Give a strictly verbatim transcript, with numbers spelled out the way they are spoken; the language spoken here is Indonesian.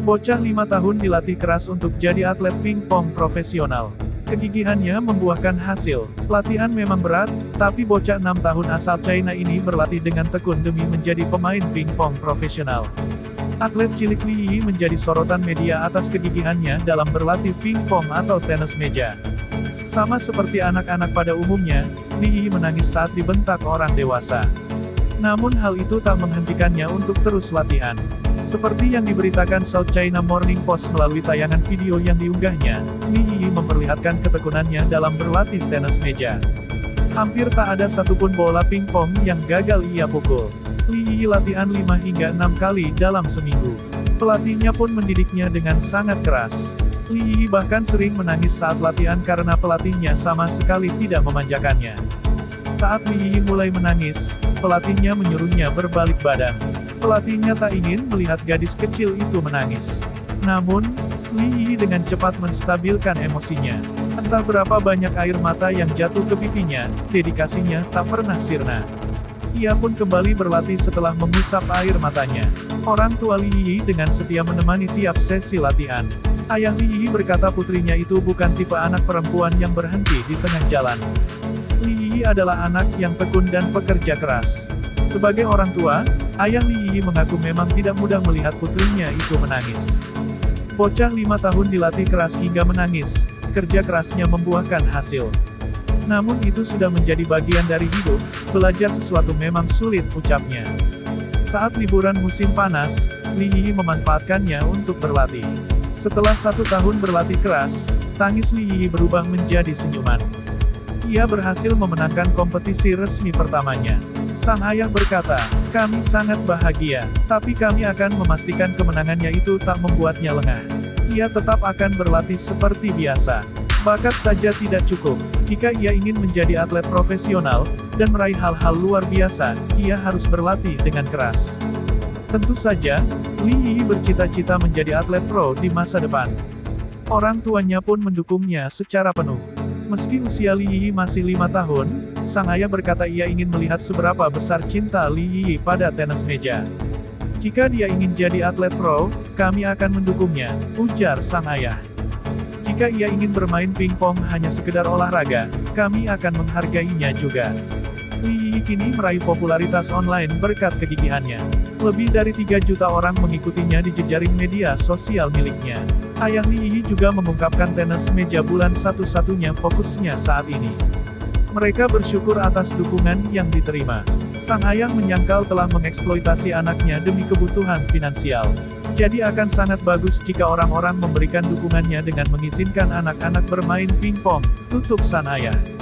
Bocah lima tahun dilatih keras untuk jadi atlet pingpong profesional. Kegigihannya membuahkan hasil. Latihan memang berat, tapi bocah enam tahun asal China ini berlatih dengan tekun demi menjadi pemain pingpong profesional. Atlet cilik Li Yi menjadi sorotan media atas kegigihannya dalam berlatih pingpong atau tenis meja. Sama seperti anak-anak pada umumnya, Li Yi menangis saat dibentak orang dewasa. Namun hal itu tak menghentikannya untuk terus latihan. Seperti yang diberitakan South China Morning Post melalui tayangan video yang diunggahnya, Li Yi memperlihatkan ketekunannya dalam berlatih tenis meja. Hampir tak ada satupun bola pingpong yang gagal ia pukul. Li Yi latihan lima hingga enam kali dalam seminggu. Pelatihnya pun mendidiknya dengan sangat keras. Li Yi bahkan sering menangis saat latihan karena pelatihnya sama sekali tidak memanjakannya. Saat Li Yi mulai menangis, pelatihnya menyuruhnya berbalik badan. Pelatihnya tak ingin melihat gadis kecil itu menangis. Namun, Li Yi dengan cepat menstabilkan emosinya. Entah berapa banyak air mata yang jatuh ke pipinya, dedikasinya tak pernah sirna. Ia pun kembali berlatih setelah mengusap air matanya. Orang tua Li Yi dengan setia menemani tiap sesi latihan. Ayah Li Yi berkata putrinya itu bukan tipe anak perempuan yang berhenti di tengah jalan. Li Yi adalah anak yang tekun dan pekerja keras. Sebagai orang tua, ayah Li Yi mengaku memang tidak mudah melihat putrinya itu menangis. Bocah lima tahun dilatih keras hingga menangis, kerja kerasnya membuahkan hasil. Namun itu sudah menjadi bagian dari hidup, belajar sesuatu memang sulit, ucapnya. Saat liburan musim panas, Li Yi memanfaatkannya untuk berlatih. Setelah satu tahun berlatih keras, tangis Li Yi berubah menjadi senyuman. Ia berhasil memenangkan kompetisi resmi pertamanya. Sang ayah berkata, "Kami sangat bahagia, tapi kami akan memastikan kemenangannya itu tak membuatnya lengah. Ia tetap akan berlatih seperti biasa. Bakat saja tidak cukup. Jika ia ingin menjadi atlet profesional, dan meraih hal-hal luar biasa, ia harus berlatih dengan keras." Tentu saja, Li Yi bercita-cita menjadi atlet pro di masa depan. Orang tuanya pun mendukungnya secara penuh. Meski usia Li Yi masih lima tahun, sang ayah berkata ia ingin melihat seberapa besar cinta Li Yi pada tenis meja. "Jika dia ingin jadi atlet pro, kami akan mendukungnya," ujar sang ayah. "Jika ia ingin bermain pingpong hanya sekedar olahraga, kami akan menghargainya juga." Li Yi kini meraih popularitas online berkat kegigihannya. Lebih dari tiga juta orang mengikutinya di jejaring media sosial miliknya. Ayah Li Yi juga mengungkapkan tenis meja bulan satu-satunya fokusnya saat ini. Mereka bersyukur atas dukungan yang diterima. Sang ayah menyangkal telah mengeksploitasi anaknya demi kebutuhan finansial. Jadi akan sangat bagus jika orang-orang memberikan dukungannya dengan mengizinkan anak-anak bermain pingpong, tutup sang ayah.